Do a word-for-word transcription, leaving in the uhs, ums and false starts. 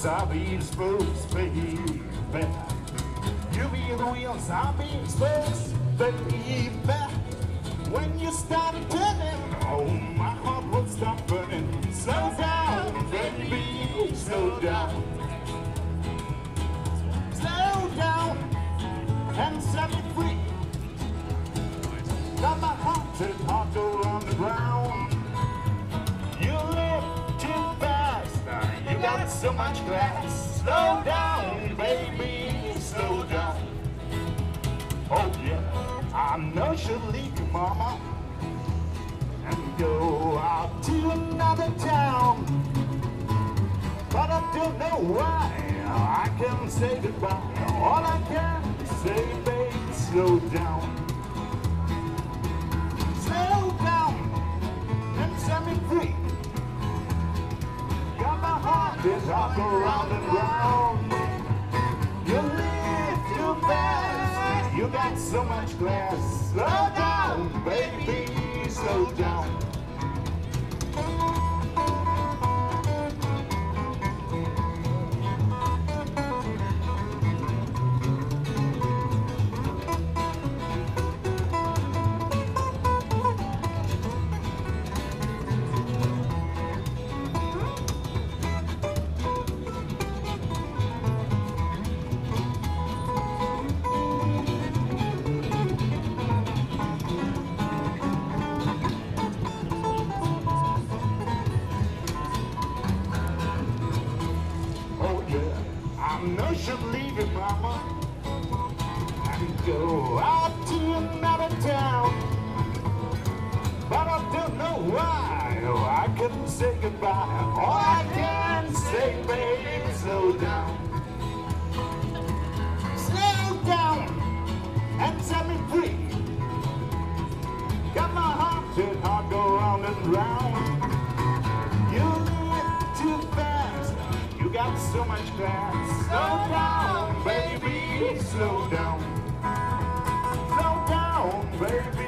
I'll be the spokes, baby. You be the wheels, I'll be the spokes, baby. When you start turning, oh, my heart will stop burning. Slow down, baby, slow down. Slow down and set me free. Got my haunted heart go on the ground. You live too fast, you got so much class. Slow down, baby, slow down. Oh yeah, I know she'll leave you, mama, and go out to another town. But I don't know why I can't say goodbye. All I can say, baby, slow down. Slow down and set me free. Got my heart is up around and round. You live too fast, you got so much class. Slow down, baby, slow down. I know she'll leave you, mama, and go out to another town. But I don't know why, oh, I couldn't say goodbye. All I can say, baby, slow down. Slow down and set me free. Got my haunted heart go round and round. You live too fast, you got so much class. Slow down, baby, slow down. Slow down, baby.